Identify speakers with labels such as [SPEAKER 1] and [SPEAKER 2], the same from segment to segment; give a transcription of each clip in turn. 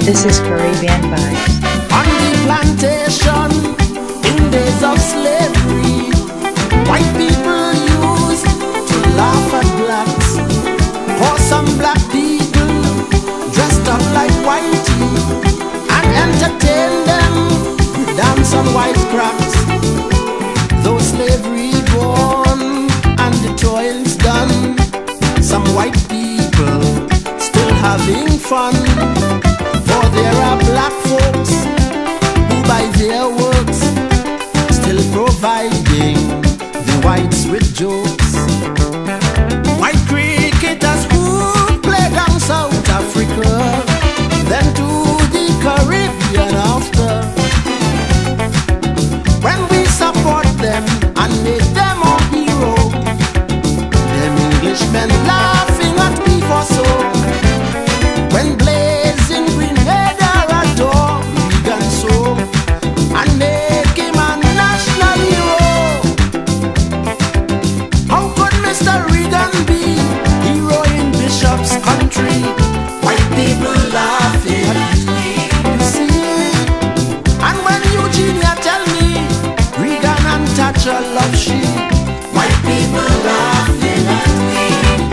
[SPEAKER 1] This is Caribbean Vibes.
[SPEAKER 2] On the plantation, in days of slavery, white people used to laugh at blacks. For some black people dressed up like whitey and entertain them with dance on white cracks. Though slavery gone and the toil's done, some white people still having fun. For there are black folks who by their works still providing the whites with jokes. White cricketers who play down South Africa, then to the Caribbean after. When we support them and make them our hero, them Englishmen laughing at me for so. When blazing green head adore Reagan so and make him a national hero. How could Mr. Reagan be hero in Bishop's country? White people laughing at me, you see. And when Eugenia tell me Reagan and Thatcher love she, white people laughing at me.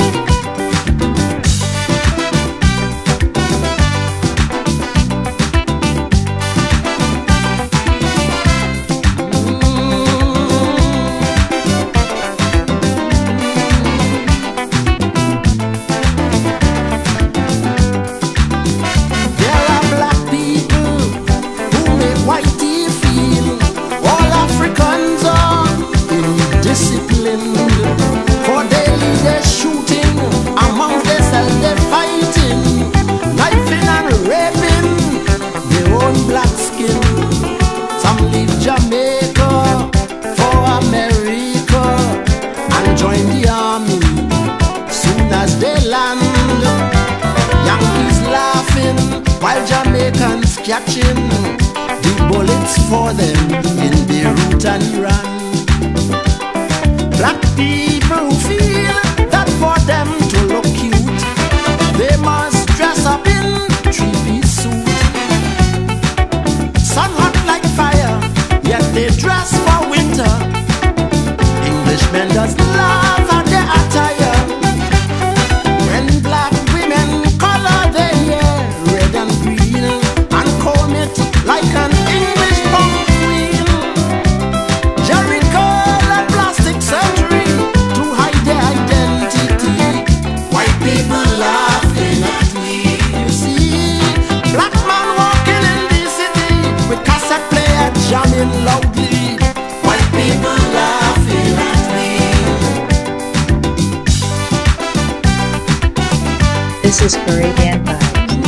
[SPEAKER 2] While Jamaicans catching the bullets for them in Beirut and Iran. Black people who feel that for them to look cute, they must dress up in three-piece suit. Sun hot like fire, yet they dress for winter. Englishmen just laugh at their attire. When black women color their hair red and green and comb it like an English punk queen, Jericho and plastic surgery to hide their identity. White people laughing at me, you see. Black man walking in the city with cassette player jamming loudly. White people laughing at me.
[SPEAKER 1] This is Caribbean Vibes.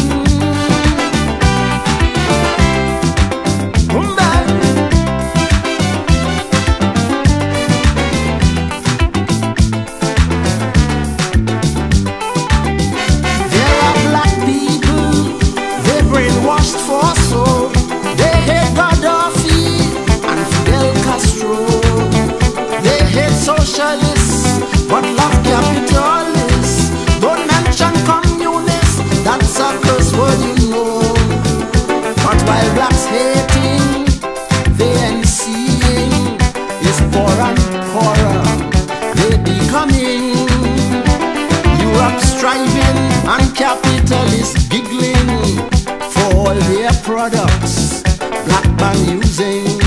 [SPEAKER 2] Socialists, but love capitalists. Don't mention communists, that's a curse word, you know. But while blacks hating, the NCing is poor and poorer, they becoming. Europe striving and capitalists giggling for all their products, black man using.